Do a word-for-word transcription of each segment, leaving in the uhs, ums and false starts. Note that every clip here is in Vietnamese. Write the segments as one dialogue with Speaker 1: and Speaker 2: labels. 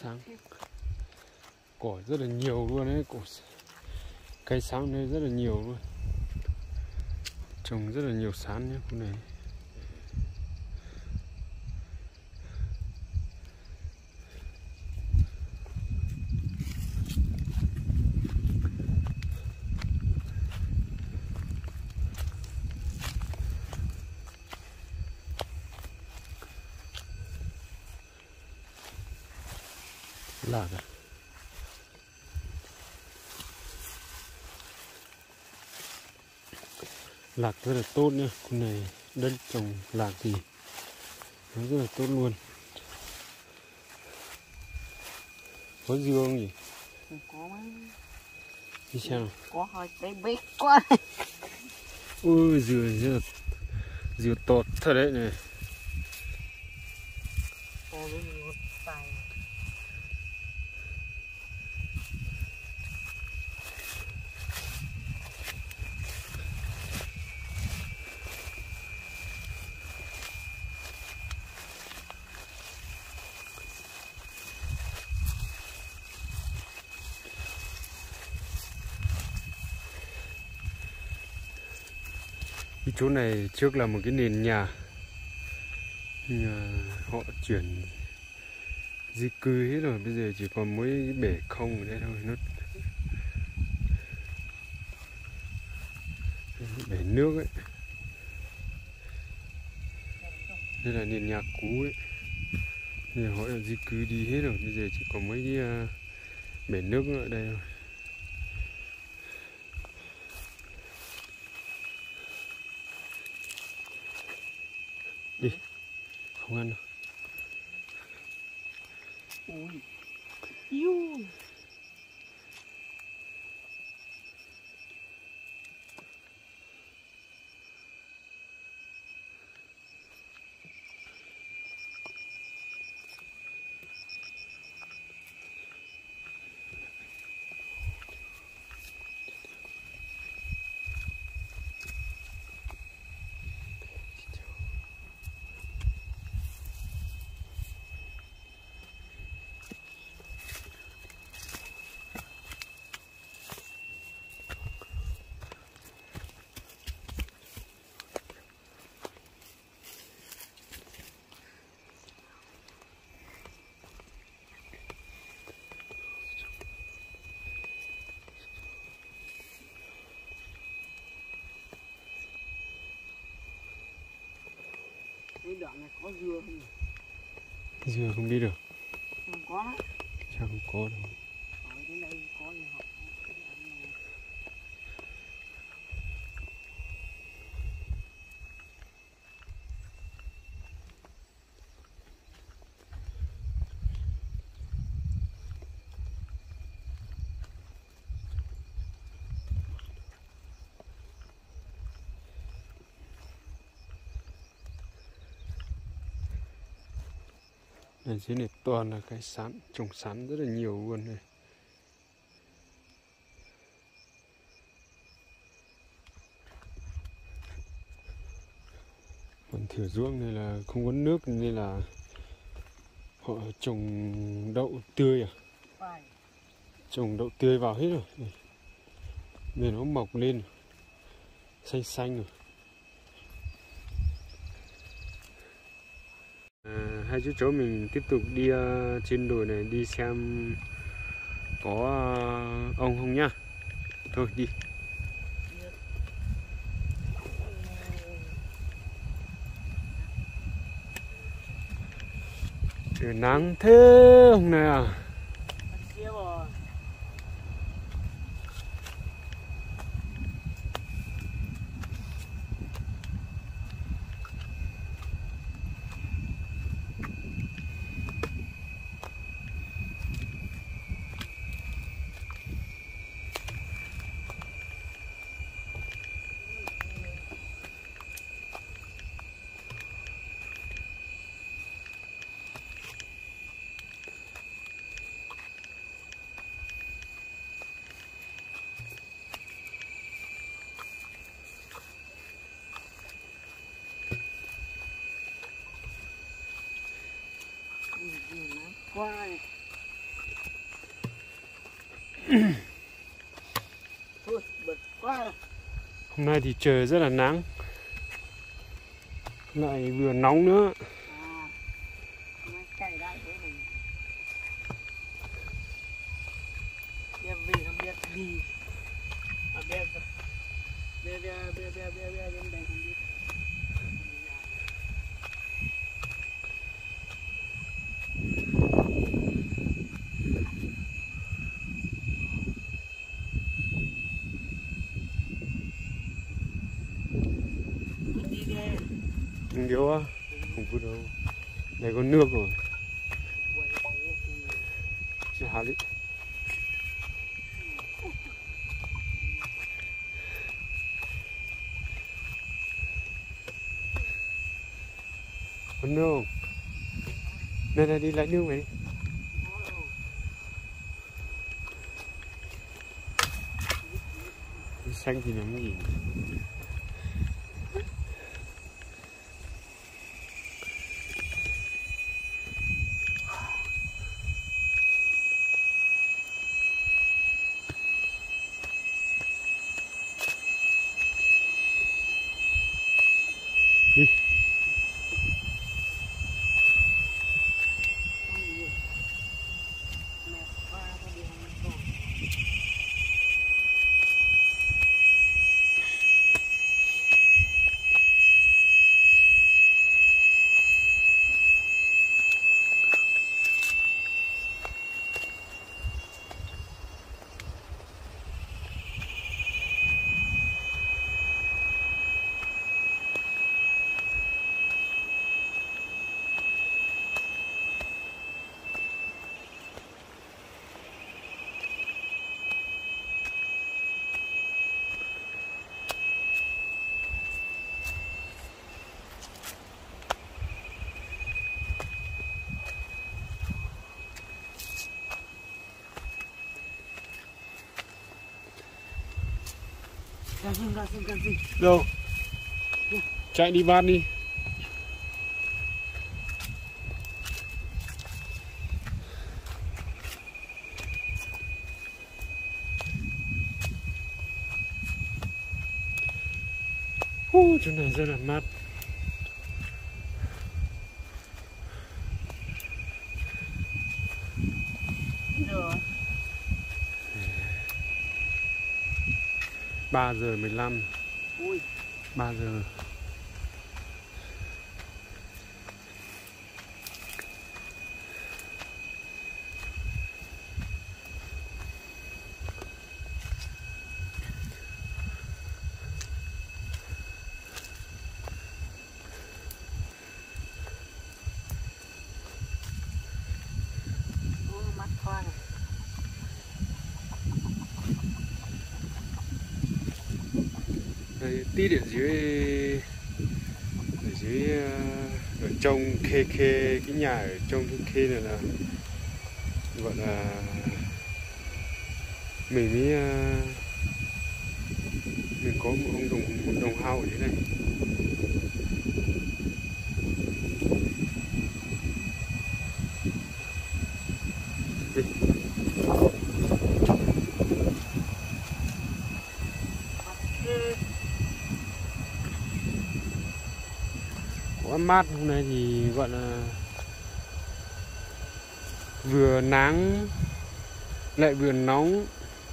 Speaker 1: sáng. Cỏ rất là nhiều luôn đấy, cỏ cây sáng đây rất là nhiều luôn. Trồng rất là nhiều sán nhé, khu này. Lạc à? Lạc rất là tốt nhá, con này đất trồng lạc thì nó rất là tốt luôn. Có dưa không nhỉ?
Speaker 2: Không có mà.
Speaker 1: Đi xem nào.
Speaker 2: Có hơi cái bếp quá.
Speaker 1: Ui dừa rất là dừa to thật đấy này.
Speaker 2: Có cái một tài.
Speaker 1: Cái chỗ này trước là một cái nền nhà, nhà họ chuyển di cư hết rồi, bây giờ chỉ còn mỗi cái bể không ở đây thôi. Nó bể nước ấy, đây là nền nhà cũ ấy, giờ họ đã di cư đi hết rồi, bây giờ chỉ còn mấy cái uh, bể nước ở đây thôi. Đi, không ăn đâu.
Speaker 2: Ui, yêu. Cái đoạn này có dưa không nhỉ?
Speaker 1: Dưa không đi được.
Speaker 2: Không có đó.
Speaker 1: Chắc không có đâu.
Speaker 2: Ở đến đây có gì họ.
Speaker 1: Ở dưới này toàn là cái sắn, trồng sắn rất là nhiều luôn này. Còn thửa ruộng này là không có nước nên là họ trồng đậu tươi à?
Speaker 2: Phải.
Speaker 1: Trồng đậu tươi vào hết rồi. Bây giờ nó mọc lên xanh xanh rồi. À, hai chú cháu mình tiếp tục đi uh, trên đồi này đi xem có uh, ông không nhá. Thôi đi. Trời nắng thế hôm nay à.
Speaker 2: Qua này. Thôi, bật quá rồi.
Speaker 1: Hôm nay thì trời rất là nắng, lại vừa nóng nữa.
Speaker 2: À, nó chạy lại thế này. Đem về không biết đi. À, đem về. Về, về, về, về, về, về, đến đây không biết. Đi đi.
Speaker 1: Không yếu á, không vui đâu. Đây có nước rồi. Chưa hả đi. Có nước không? Đây này, đi lấy nước mày đi. Cái xanh thì nắm gì. Đi.
Speaker 2: Ra xin, ra xin, ra xin.
Speaker 1: Đâu? Chạy đi bắt đi. Uh, chỗ này rất là mát.
Speaker 2: Rồi.
Speaker 1: ba giờ mười lăm.
Speaker 2: Ui.
Speaker 1: ba giờ.
Speaker 2: Ô, mắt khoa này.
Speaker 1: Đây, tít ở dưới ở dưới ở trong khê khê cái nhà ở trong cái khê này là gọi là mình mới mình có một ông đồng một đồng hao ở dưới này. Đi. Quá mát, hôm nay thì gọi là vừa nắng lại vừa nóng.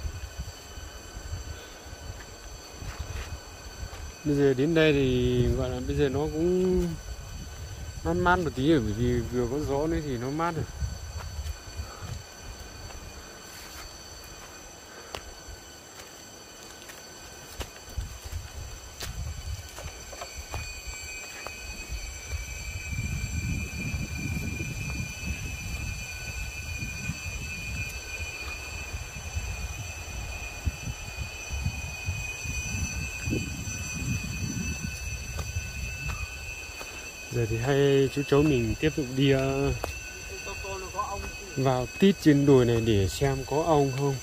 Speaker 1: Bây giờ đến đây thì gọi là bây giờ nó cũng mát mát một tí rồi, bởi vì vừa có gió nữa thì nó mát rồi. Giờ thì hai chú cháu mình tiếp tục đi uh, vào tít trên đồi này để xem có ong không,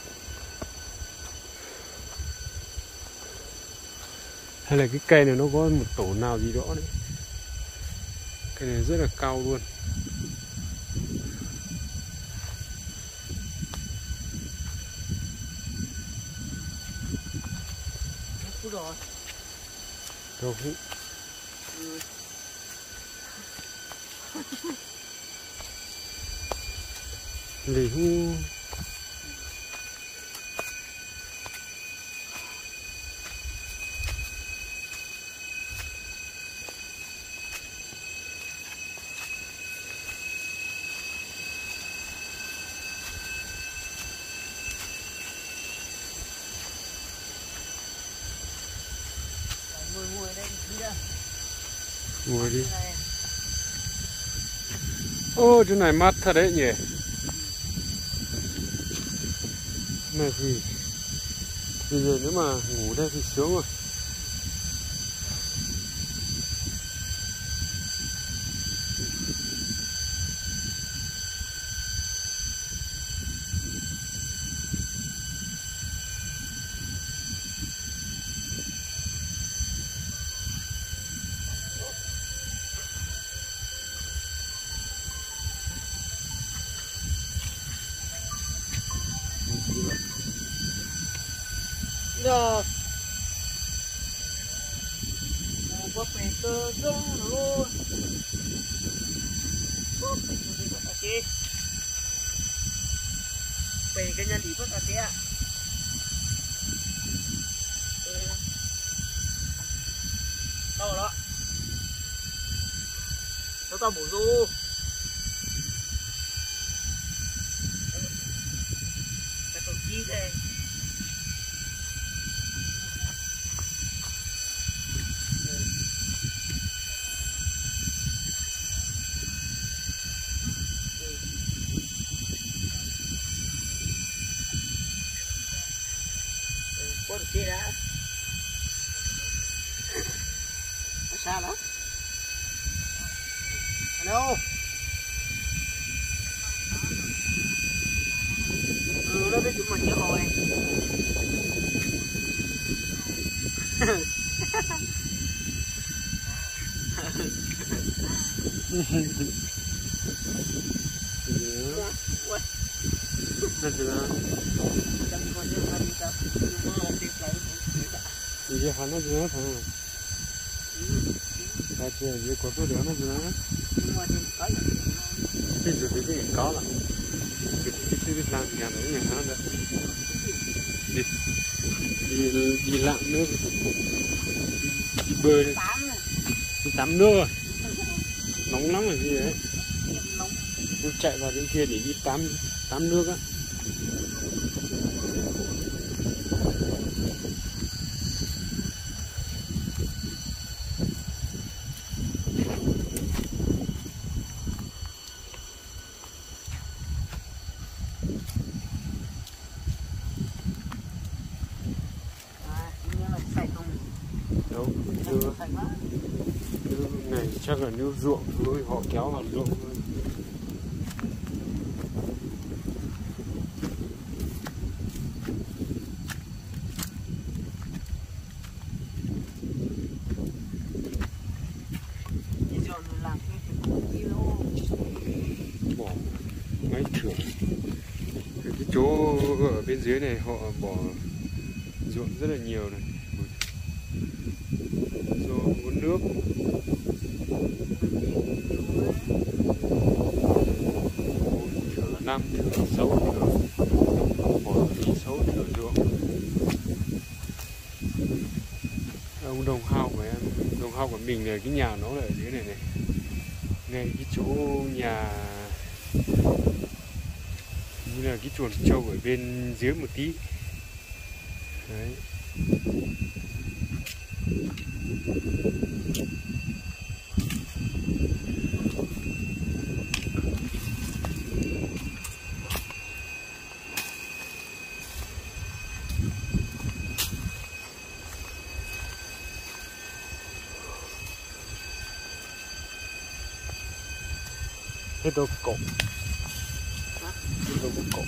Speaker 1: hay là cái cây này nó có một tổ nào gì đó đấy. Cây này rất là cao luôn.
Speaker 2: rồi.
Speaker 1: Đâu hú.
Speaker 2: Ừ.
Speaker 1: Lì hú.
Speaker 2: Ngồi ngồi đây đi ra.
Speaker 1: Ngồi đi. Ô, chỗ này mát thật đấy nhỉ. Này thì bây giờ nếu mà ngủ đây thì sướng rồi.
Speaker 2: Rồi. Có phải cơ giống luôn. Có phải cơ gì bắt kì. Phải cái nhân thì bắt kì ạ. Đâu đó. Nó tao bổ du. Cái tổ chi đây. Có được kia đã. Nó xa lắm. Hello. Ừ, nó biết chúng mình chứ rồi.
Speaker 1: Nó chưa. 이제 하나 주나 봐. 같이 이제 거기도 하나 주나? Bây giờ thì cái có là cái cái cái làm nhà nó nhà nó đó. Đi đi đi lặn nước, đi bơi đi. Đi tắm nước rồi. Nóng lắm rồi gì đấy. Tôi chạy vào bên kia để đi tắm tắm nước á. Đâu, chưa. Nước này chắc là nước ruộng thôi, họ kéo vào ruộng thôi. Bỏ máy thửa. Cái chỗ ở bên dưới này họ bỏ ruộng rất là nhiều này. Do muốn nước. Thửa năm, thửa sáu thửa. Bỏ đi sáu thửa ruộng. Ông đồng hao của em, đồng hao của mình là cái nhà nó là ở dưới này này. Ngay cái chỗ nhà như là cái chuồng trâu ở bên dưới một tí. Đấy. Cái đồ cổ. Cái đồ cổ.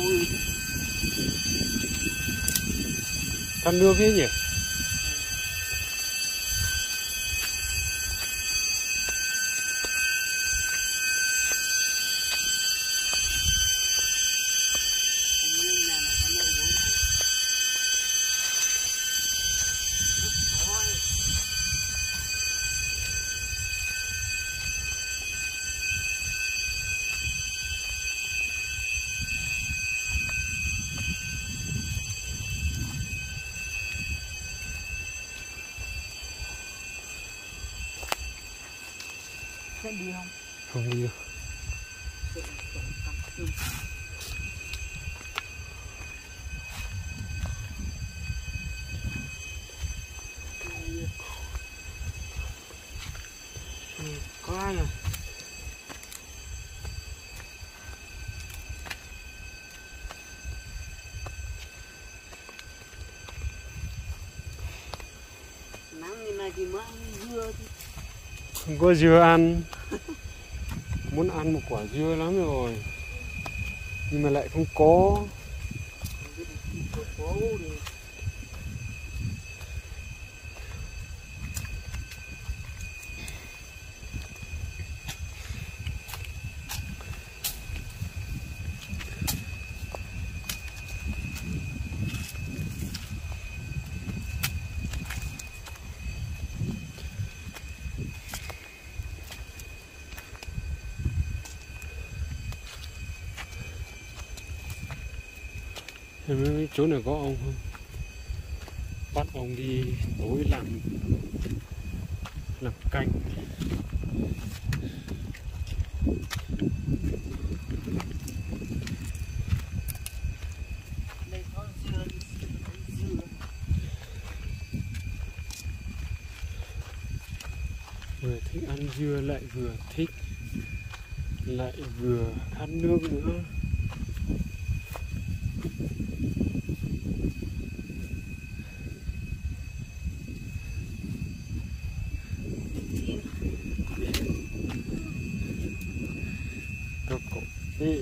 Speaker 1: Tắt nước thế nhỉ?
Speaker 2: Sẽ đi không?
Speaker 1: Không đi đâu.
Speaker 2: Sẽ tổng cắm tôm. Có ai à? Nắng như này thì mới ăn dưa chứ.
Speaker 1: Không có dưa ăn. Muốn ăn một quả dưa lắm rồi. Nhưng mà lại không có.
Speaker 2: Có thì
Speaker 1: em mới biết chỗ này có ông không? Bắt ông đi tối làm làm canh.
Speaker 2: đây có dưa, dưa.
Speaker 1: Vừa thích ăn dưa lại vừa thích lại vừa khát nước nữa. Có cổ ê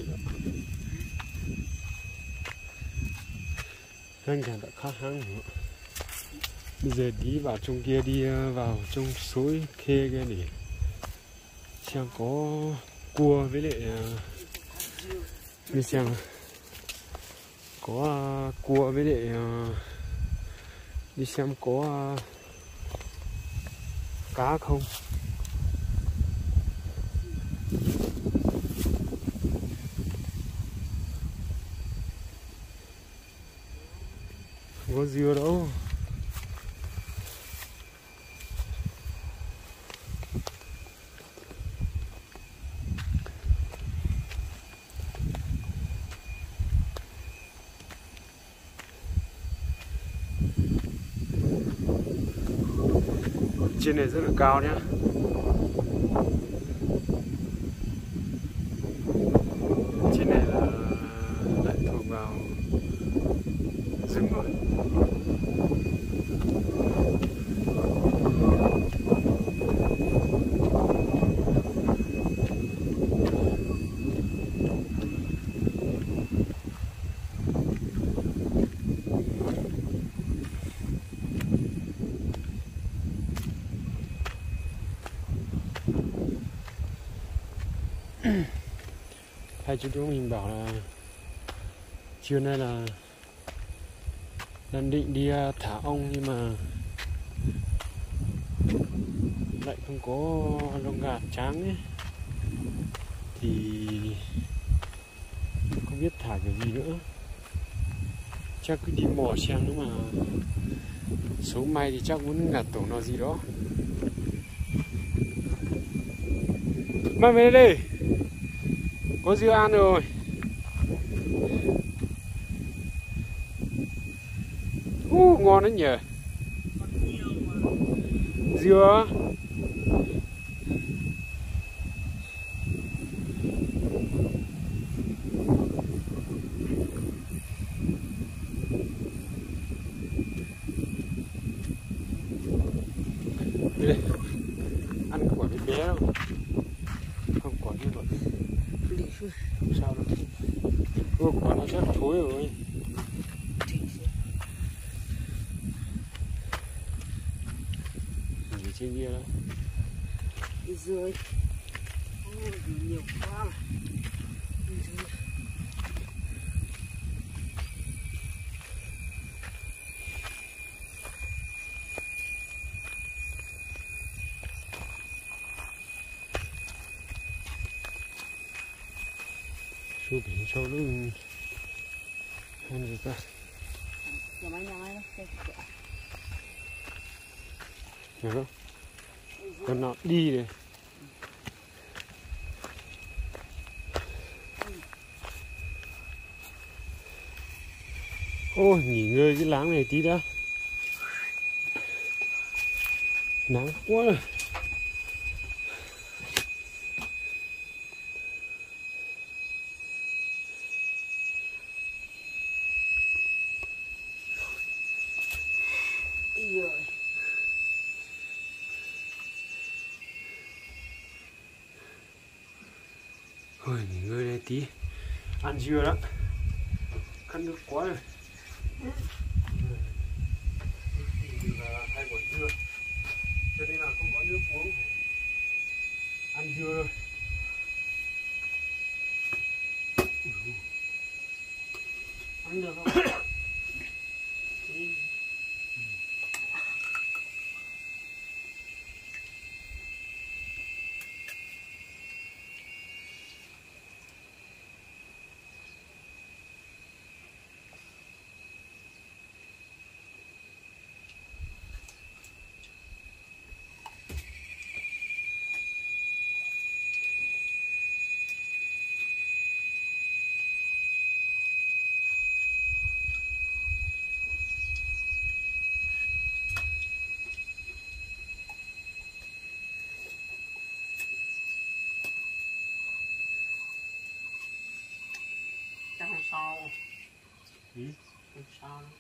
Speaker 1: anh chàng đã khá hăng nữa. Bây giờ đi vào trong kia, đi vào trong suối khê kia để xem có cua với lại đi xem có cua với lại đi xem có cá không. Không có dưa đâu. Trên này rất là cao nhá. Trên này là lại thuộc vào rừng rồi. Hai chú chúng mình bảo là trưa nay là đang định đi thả ong nhưng mà lại không có lông gà trắng ấy, thì không biết thả cái gì nữa. Chắc cứ đi mò xem, nếu mà số may thì chắc muốn ngạt tổ nó gì đó. Mang về đây, có dưa ăn rồi. Uh, ngon đấy nhỉ. Dưa đây, ăn quả bé bé đâu, không quả như vậy không sao đâu. Ủa, quả nó rất thối rồi. Gì trên kia đó
Speaker 2: Rồi nhiều quá mà.
Speaker 1: Su biển sâu luôn ăn gì ta.
Speaker 2: Nhà máy nhà máy đó.
Speaker 1: Nhớ không? Con nó đi rồi. Ôi, nghỉ ngơi cái láng này tí đã. Nắng quá.
Speaker 2: Rồi.
Speaker 1: Thôi nghỉ ngơi đây tí. Ăn dưa đó. Khát nước quá rồi. Là hai quả dưa. Cho nên là không có nước uống. Ăn dưa thôi.
Speaker 2: Ăn được không? Ừ. Chắc không sao.
Speaker 1: Ừ.
Speaker 2: Không sao đâu.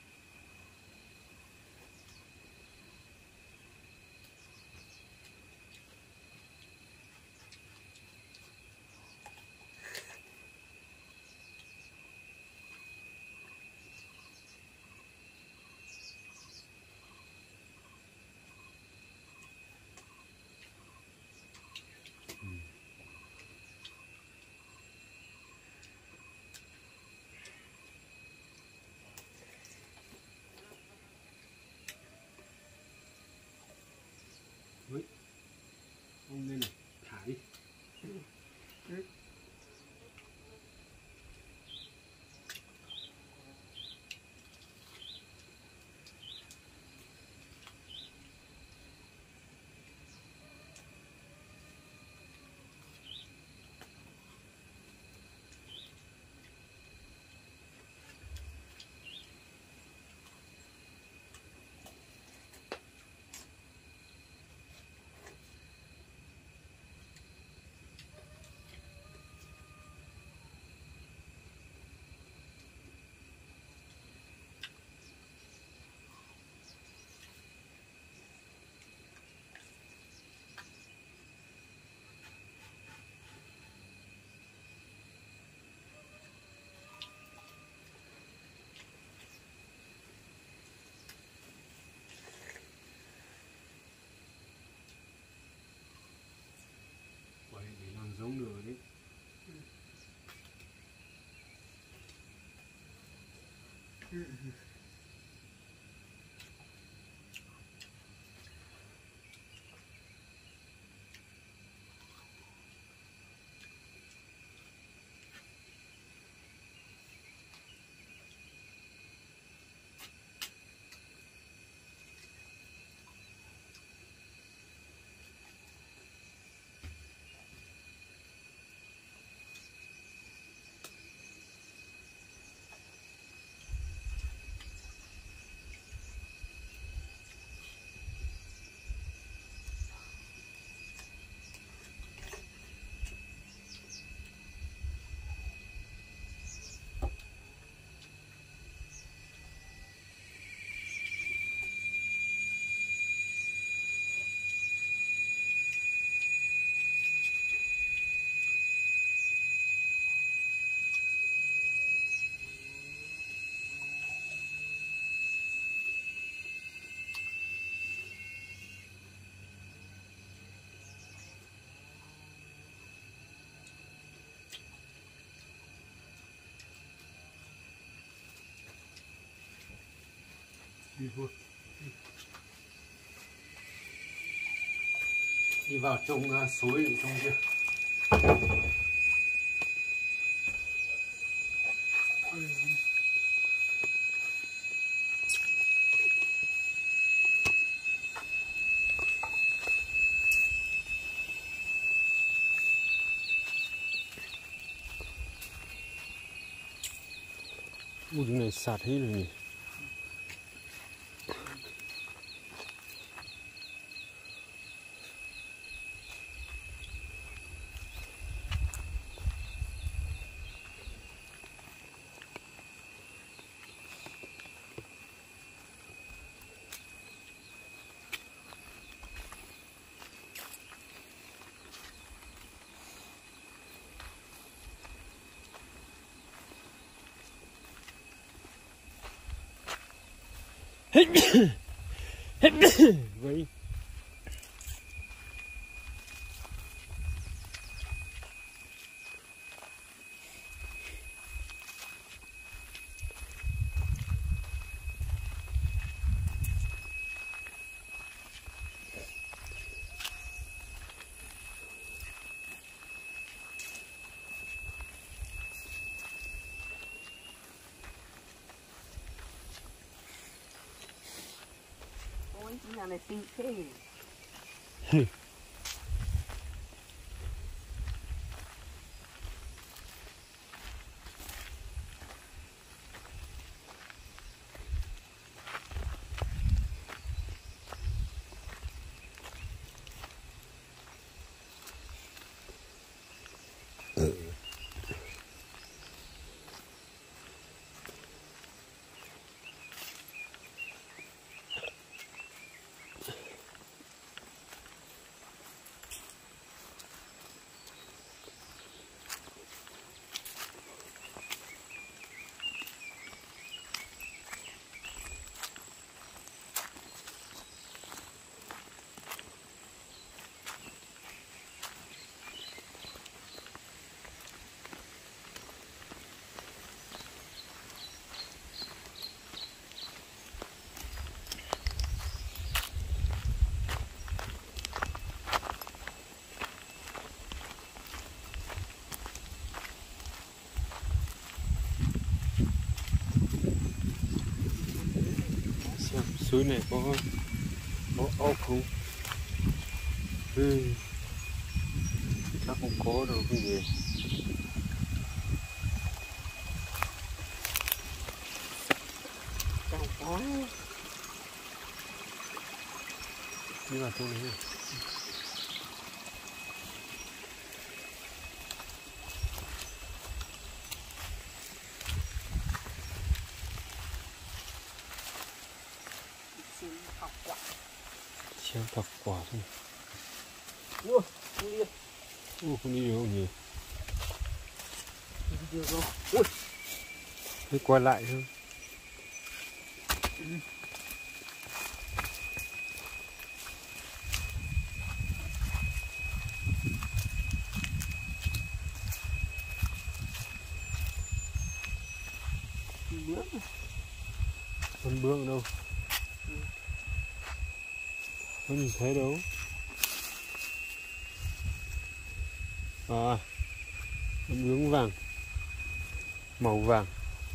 Speaker 1: Không lên này, thả đi.
Speaker 2: Ừ.
Speaker 1: Vậy để làm giống nữa đấy.
Speaker 2: Ừ.
Speaker 1: Đi thôi. Đi vào trong uh, suối ở trong kia.
Speaker 2: Ừ.
Speaker 1: Ui, cái này sạt hết rồi nhỉ. Vậy
Speaker 2: nhà này xinh thế.
Speaker 1: suối này có có ốc không? Ừ. Chắc không có đâu cái gì.
Speaker 2: Chẳng có.
Speaker 1: Đi vào trong này. Xem thọc quả thôi.
Speaker 2: Ủa, không đi.
Speaker 1: Ủa, không đi được không nhỉ?
Speaker 2: Không đi được đâu. Ui.
Speaker 1: Thế qua lại thôi.
Speaker 2: Ừ. Bướm.
Speaker 1: Con bướm đâu?
Speaker 2: Ừ.
Speaker 1: Không nhìn thấy đâu. À, con bướm vàng, màu vàng.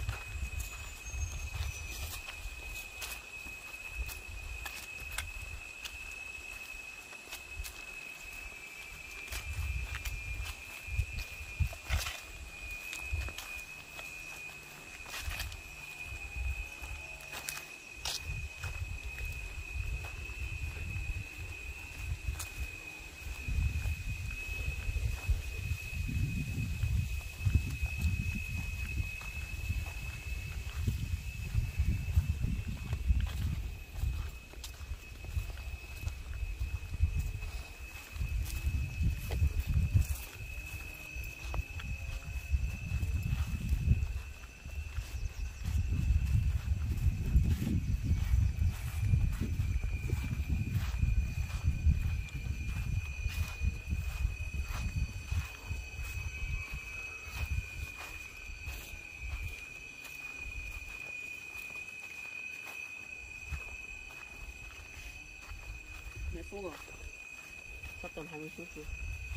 Speaker 2: Mấy phút rồi. Sắp tầm hai mươi phút rồi.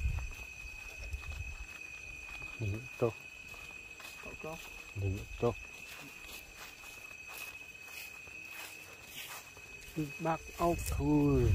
Speaker 1: Minuto.
Speaker 2: Poco.
Speaker 1: Minuto. Bác ốc thôi.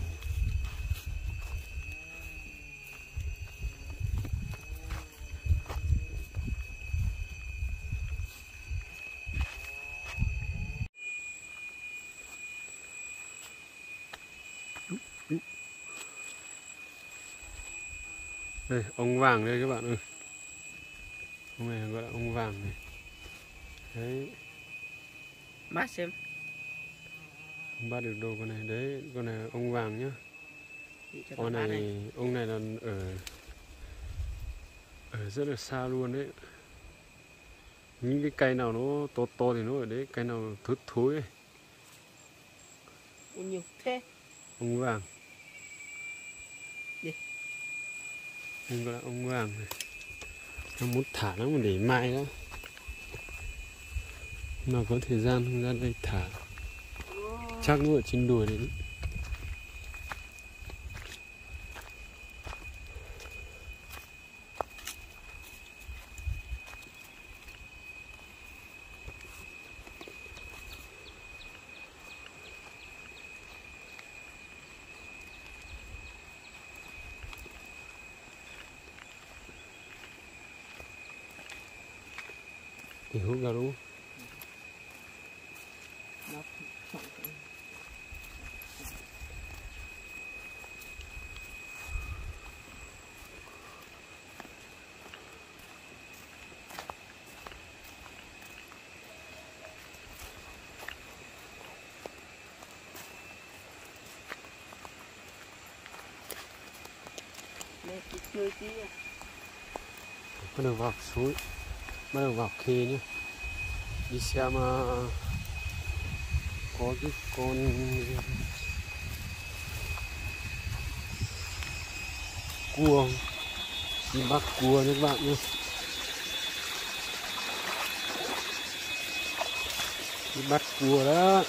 Speaker 1: Đây, ong vàng đây các bạn ơi. Ông này gọi là ong vàng này. Đấy.
Speaker 2: Bắt xem.
Speaker 1: Không bắt được đâu con này. Đấy, con này ong vàng nhá. Con này, này, ông này là ở ở rất là xa luôn đấy. Những cái cây nào nó to to thì nó ở đấy, cây nào thối thối ấy.
Speaker 2: nhiều thế.
Speaker 1: Ông vàng.
Speaker 2: Gì?
Speaker 1: Đây gọi là ông vàng này. Nó muốn thả nó mà để mai đó. Mà có thời gian không ra đây thả. Chắc nó ở trên đùi đấy. Thì hút ra đúng không?
Speaker 2: Nó lên cái chơi tí.
Speaker 1: Bắt đầu vào suối, bắt đầu vào khê nhé. Đi xem uh, có cái con cua, đi bắt cua các bạn nhé. Đi bắt cua đó.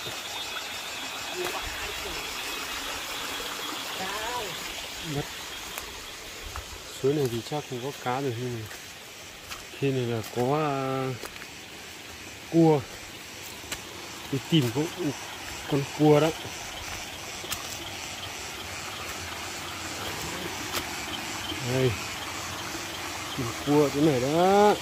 Speaker 1: Bắt suối này thì chắc không có cá được, nhưng mà khi này là có uh, cua, đi tìm có con cua đó. Đây, tìm cua cái này đó.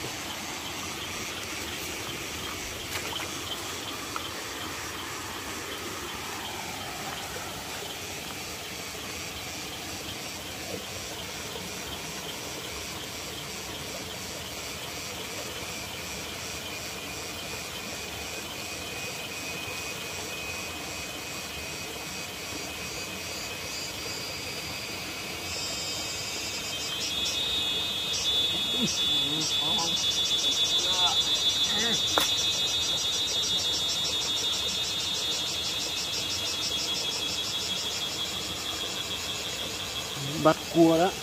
Speaker 1: Bắt cua đó.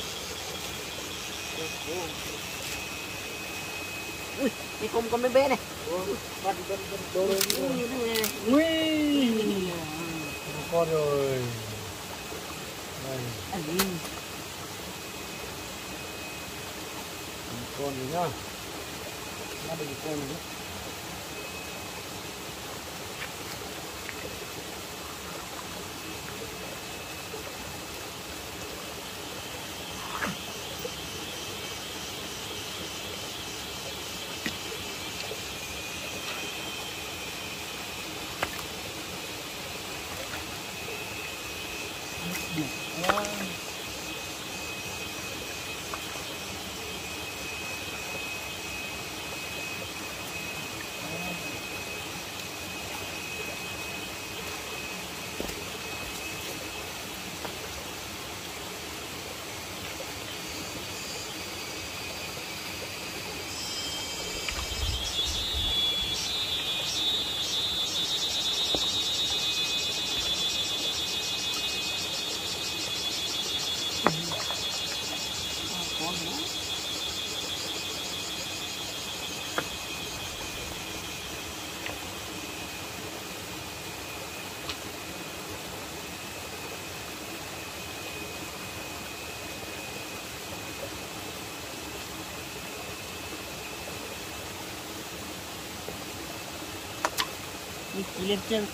Speaker 2: Ui, đi cùng con bé bé này. Bắt con con đồ này.
Speaker 1: Ui, con rồi. Đây. Con này nhá. Bắt được con này.
Speaker 2: Wow. Đi lên chân.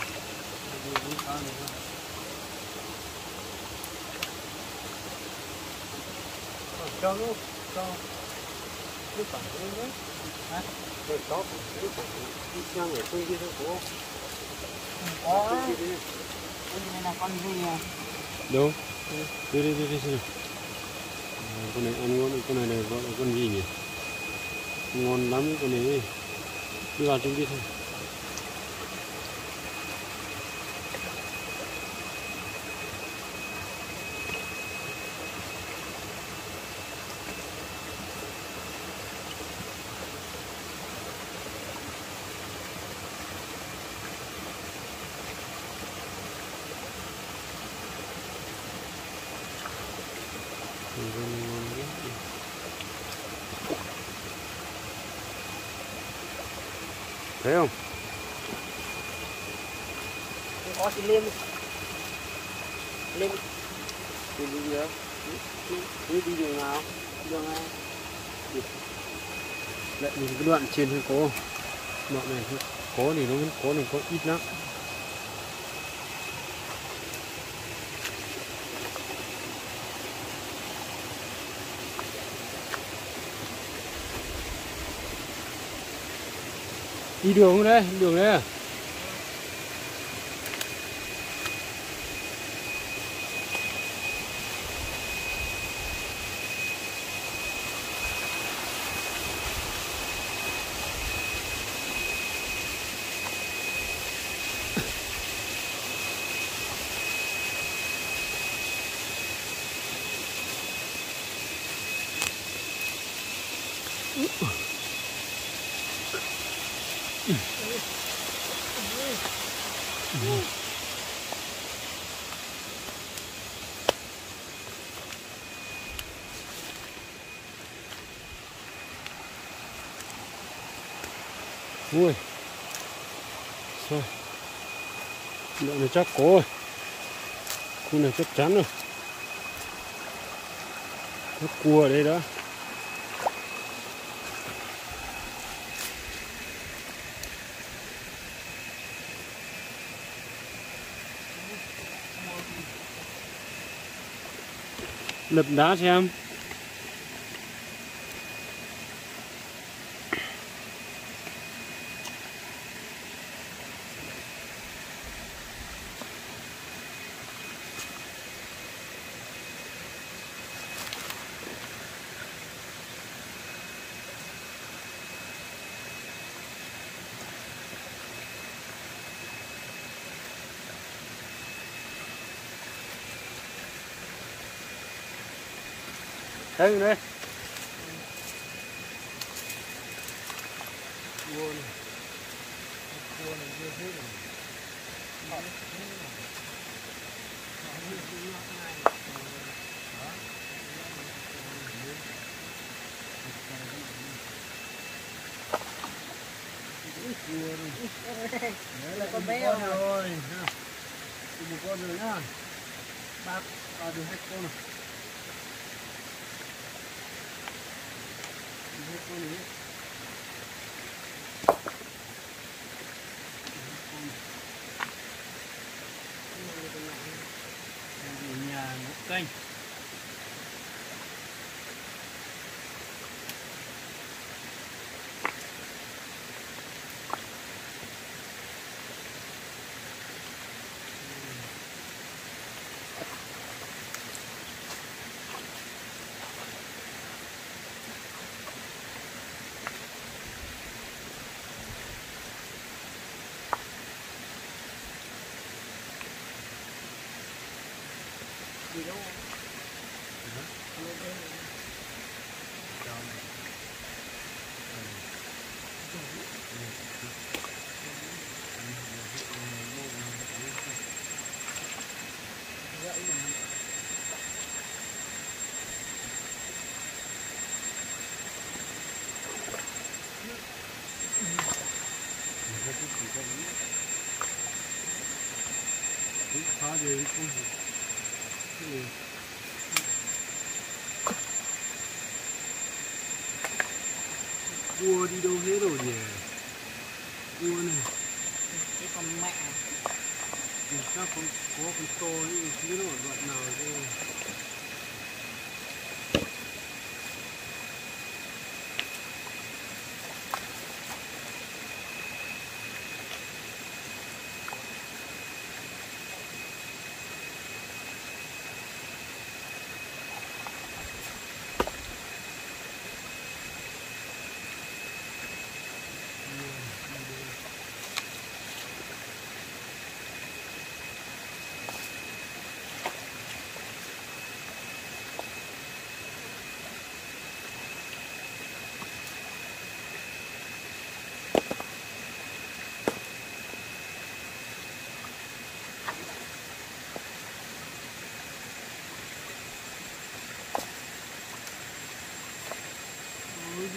Speaker 1: Cho nó, cho nước phẳng lên đấy. Hả? Rồi cho nước phẳng đi sang ở quê kia thôi cô.
Speaker 2: Có. Đây là con gì à?
Speaker 1: Đâu? Đi đi đi đi xem. À, con này ăn ngon, con này này gọi là con gì nhỉ? Ngon lắm con này. Đi vào trong đi thôi. Thấy không?
Speaker 2: Có thì lên lên đi đi nữa đi đi đường nào đường nào
Speaker 1: Lại nhìn cái đoạn trên hơi có đoạn này có thì nó vẫn có này có ít lắm. Đi đường không đấy, đường đấy à? Ui sao đoạn này chắc có rồi, khu này chắc chắn rồi, có cua ở đây đó. Lật đá xem. Thấy đây.
Speaker 2: cua này cua này chưa hết rồi. Đấy là con bé rồi, một con rồi nhá, ba à, được hai con rồi, hai con này. Nhà một kênh. Gì đâu phá đề không cua đi đâu hết rồi nhỉ? Cua này cái con mẹ thì chắc con có con to ấy, không biết nó ở đoạn nào đây.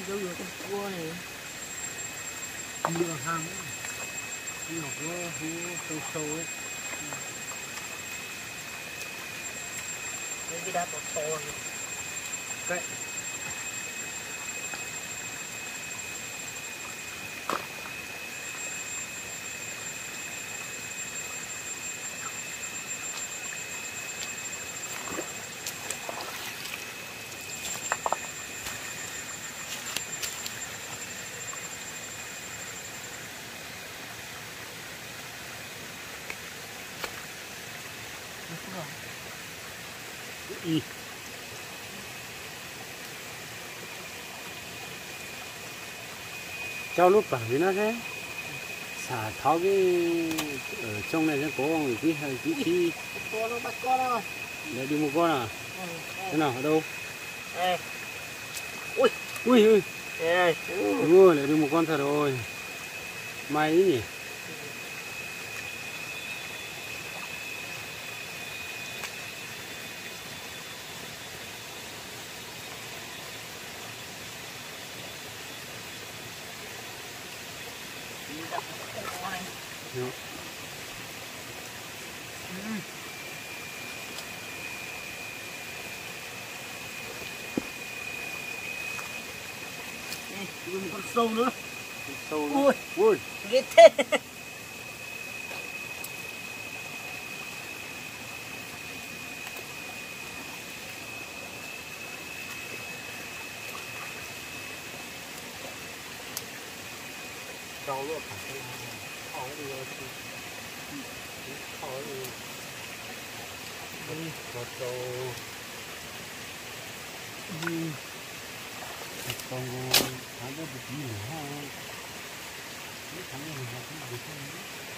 Speaker 2: đâu rồi con cua này nhiều hàng nhưng mà có hú sâu sâu ấy cái cái đá to to này cái y cho lúc bảo với nó thế xả tháo cái ở trong này nó có cái cái cái cái con nó bắt con rồi để đi mua con à thế nào ở đâu ui ui ui ui lại đi mua con thật rồi may ý nhỉ Đó. Một con sâu nữa. Sâu nữa. Ui, ui, ghê thế. Sâu luôn. Khó đi rồi. Khó đi. Đi, có sâu. Đi. Con thả ra được gì nữa ha? Cái thằng này là cái gì không?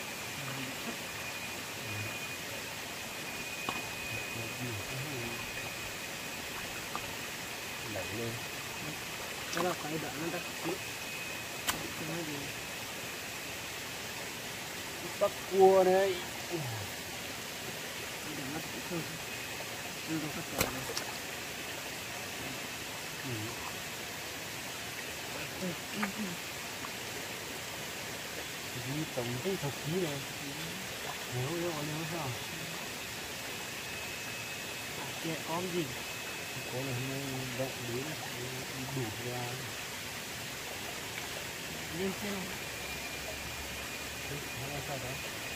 Speaker 2: Đẩy lên. Cái đó phải đợi nó tắt xíu. Cái gì? Bắt cua đây. Để nó tắt hơn. Đưa vào cái chảo này. Đi tổng cái thật khí này nếu nếu nếu sao kệ con gì có là hôm vẹn đến đủ ra lên trên không là sao đó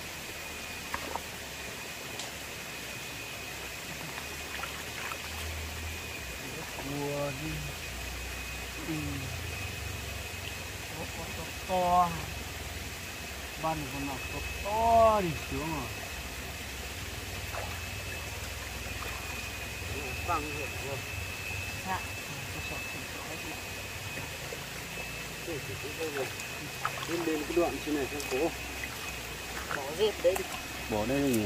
Speaker 2: cua đi đi có to to ban con nào to to đi xuống rồi băng hết rồi dạ lên lên cái đoạn trên này xem cố bỏ dép đấy đi bỏ đây nhỉ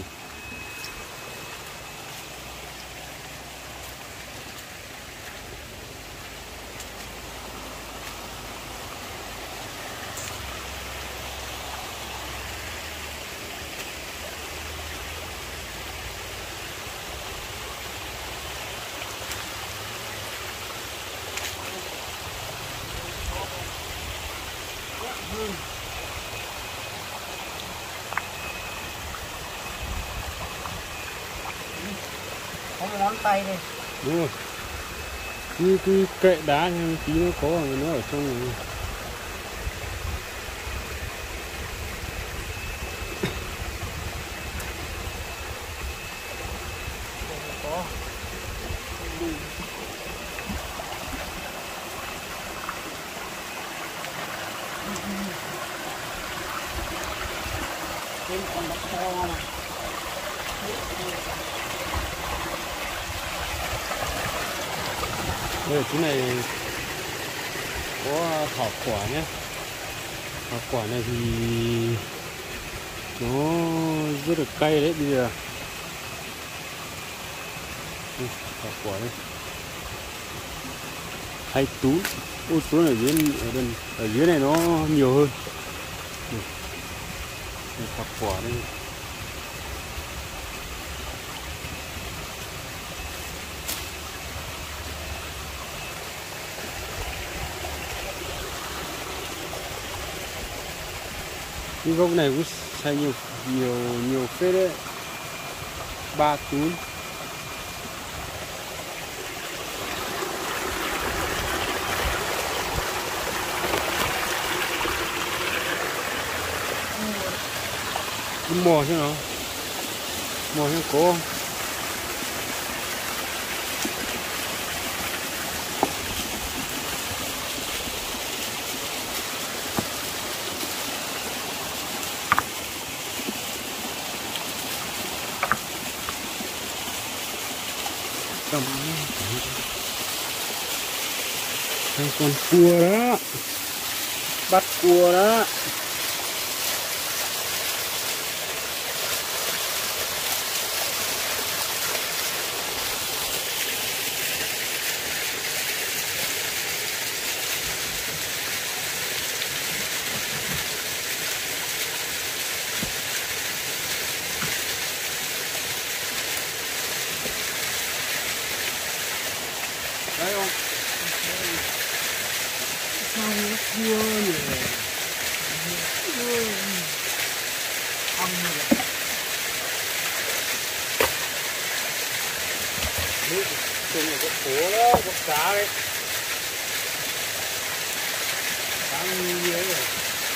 Speaker 2: có một ngón tay đây đúng rồi như cái kệ đá nhưng tí nó có nó ở trong này có thêm con bắp to mà đây chỗ này có thảo quả nhé thảo quả này thì nó rất là cay đấy bây giờ thảo quả đây hai túi ô túi ở dưới ở, đây, ở dưới này nó nhiều hơn thảo quả đây
Speaker 1: Cái gốc này cũng xay nhiều nhiều nhiều phết đấy, ba túi. Đi mò xem nào, mò xem có không. Cầm hai con cua đó, bắt cua đó. Đấy không? Sao nó cua nhỉ? Ăn rồi. Đấy, chung là có cua đó, có cá đấy. Cá như thế rồi.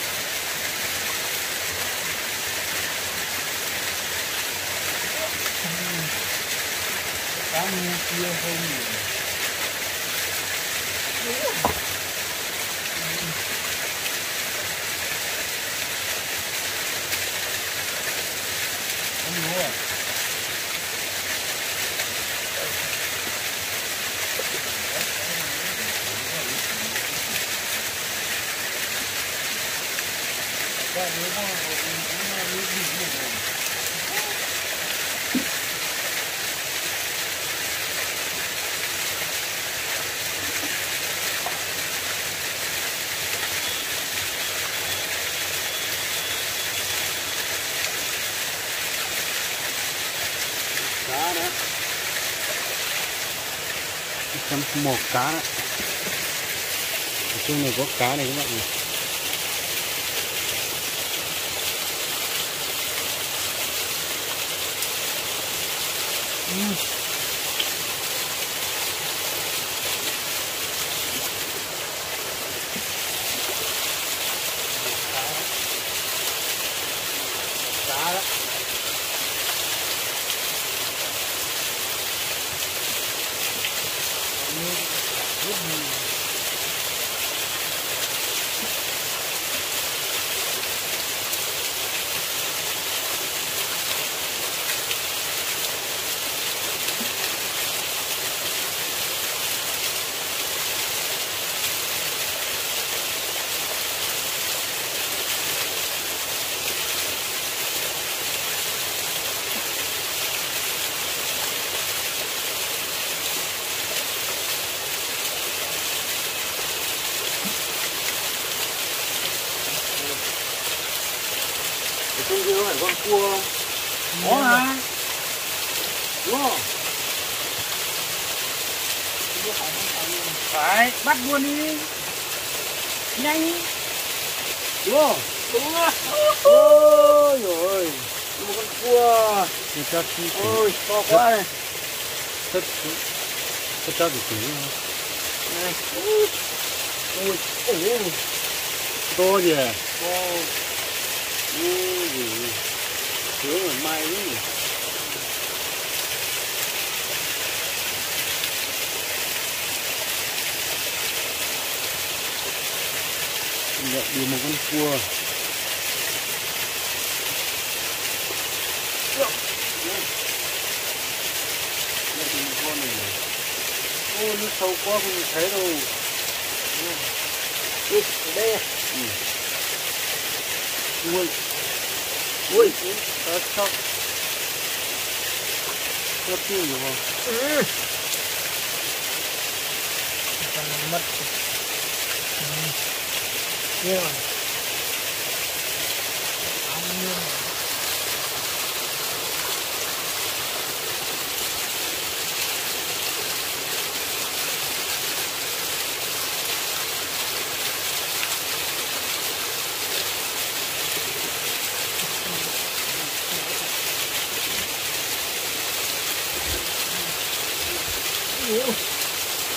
Speaker 1: Cá như kia không nhỉ? Không lúa à? Cá lúa mà nó lúa gì vậy? Cá đó, chấm một cá đó. Nói chung là có cá này các bạn nhỉ. Uhm. Cá đó. Trong kia có phải con cua không? Có mà. Đúng không? Phải, bắt luôn đi. Nhanh. Đúng không? Đúng á. Ôi dồi ôi. Một con cua. Ôi, to quá này. Tất tất tất được này. Ôi, ôi, to gì à? To. Ôi giời, sướng là may lắm nhỉ. Nhận đi một con cua. Nhận đi một con này. Ô, nó sâu quá không thấy đâu. Ui, ở đây à? Ừ. Ui. Ui, nó sóc. Nó tiêu được không? Ừ. Còn mất. Như rồi. Ăn như rồi.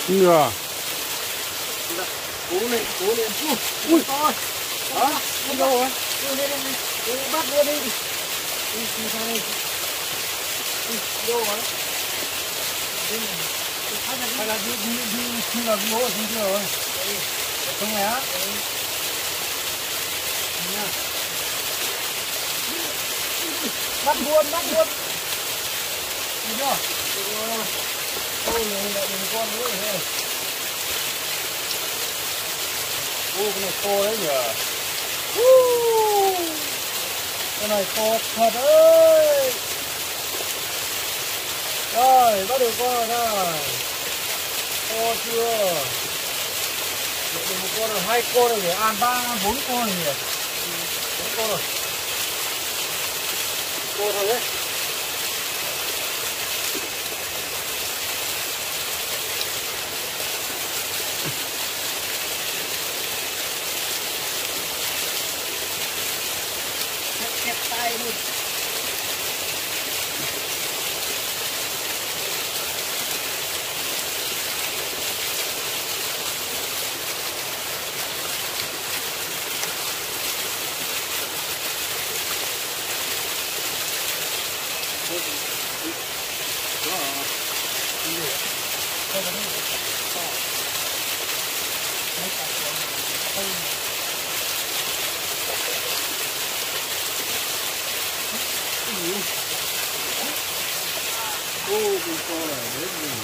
Speaker 1: Ngừa.
Speaker 2: Cố lên, cố lên. Ui, ui to. Đó, đi đâu rồi? Đi lên đây. Đi bắt luôn đi. Đi đi ra đây. Đi đâu rồi? Đi. Hay là đi đi đi đi là đi ở trên kia rồi. Không này á? Bắt buôn, bắt buôn. Đi chưa? Ôi, lại đừng con nữa rồi. Ôi, cái này to đấy nhỉ. Cái này to thật ơi. Rồi, bắt được con rồi đây. To chưa? Được một con rồi, hai con rồi, để ăn ba, bốn con rồi nhỉ. Bốn con rồi. Con thôi đấy. Kẹp tay luôn. Ô, con to này đấy gì?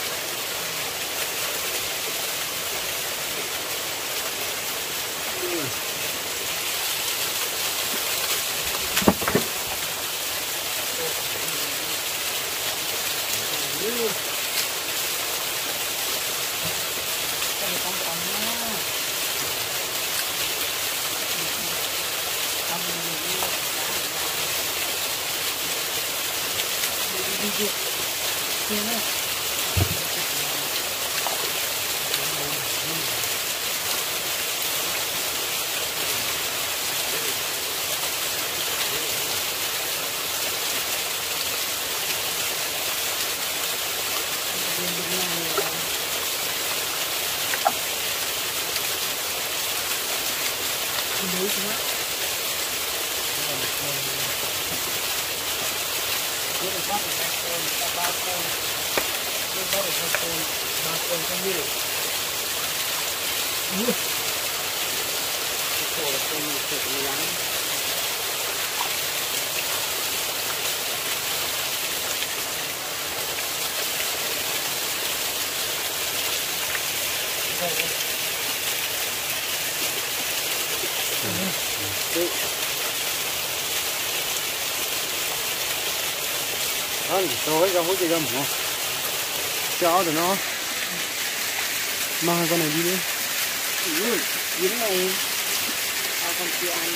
Speaker 2: Ăn tối ra hối gì gầm không? Cháo để nó mang con này đi đi. Ừ, yếm này. À, con kia ăn.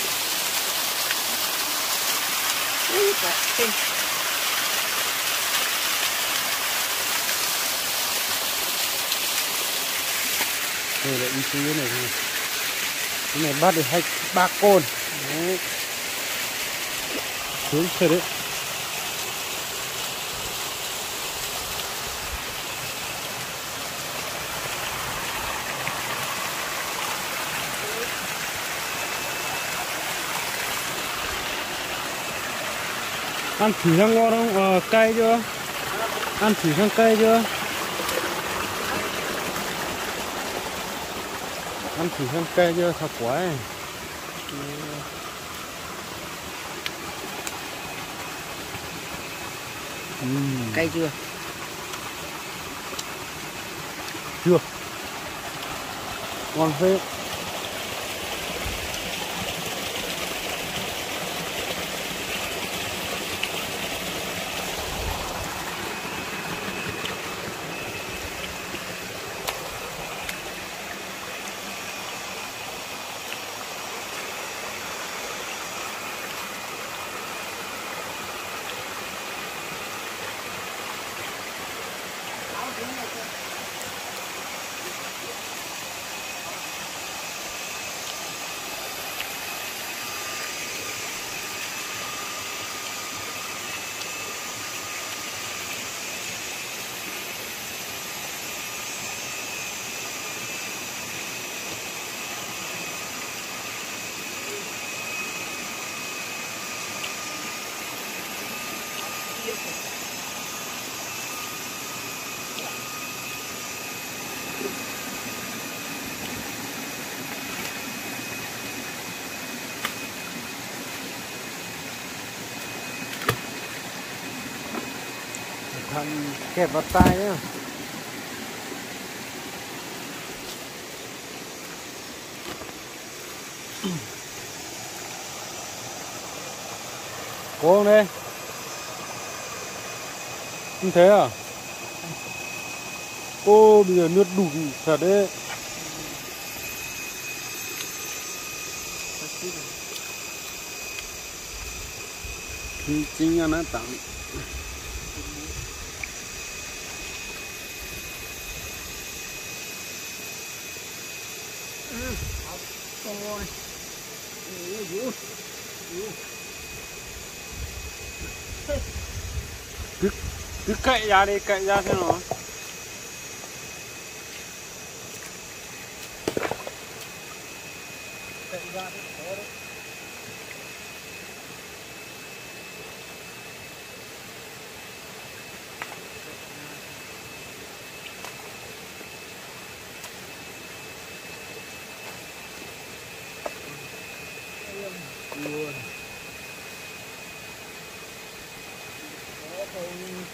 Speaker 2: Ui, cả tinh. Rồi lại đi xuống dưới này thôi. Cái này bắt được hai ba con. Đấy. Xuống xe đấy. Ăn thử sang ngon không? Ờ, cay chưa? Ăn thử sang cay chưa? Ăn thử sang cay chưa? Thật quá ấy. Uhm. Cay chưa?
Speaker 1: Chưa. Ngon phết. kẹp vào tai nhá. Có không đây? Không thế à? Ô bây giờ nước đủ thật đấy. Chính chính là nó tặng.
Speaker 2: Rồi.
Speaker 1: Cứ cứ cậy ra đi, cậy ra xem nào.
Speaker 2: Cậy ra đi, khó đấy. Luôn. Có không?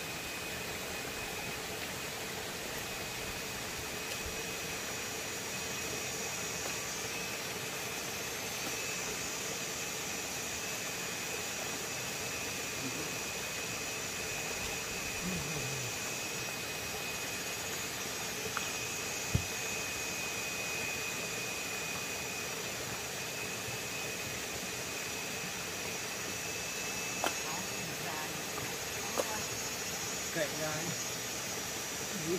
Speaker 2: Cậy ra đi.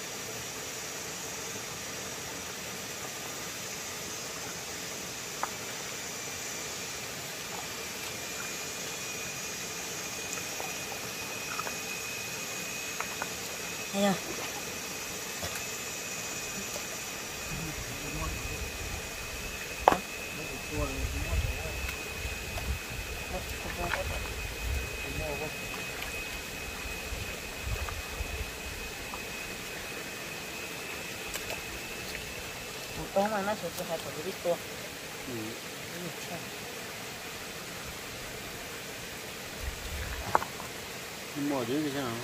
Speaker 2: Đây à. Toma mà nó sẽ hay phải biết to.
Speaker 1: Ừ. Mỏ chứ cái sao?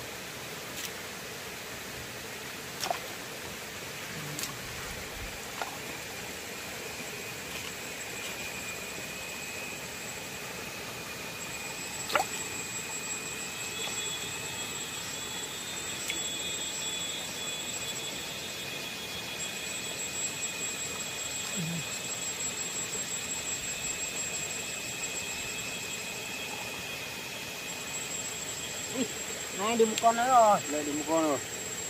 Speaker 2: Này đi một con nữa rồi.
Speaker 1: Lại đi một con rồi.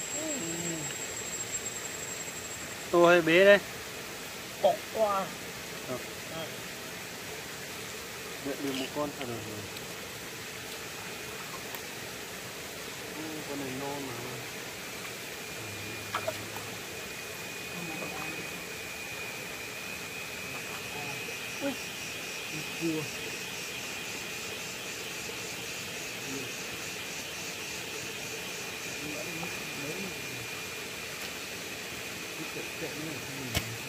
Speaker 1: To hay bé đây?
Speaker 2: To quá.
Speaker 1: Ờ. Lại đi một con thật rồi. Ừ, con này non mà.
Speaker 2: Ui. Cua. Cái này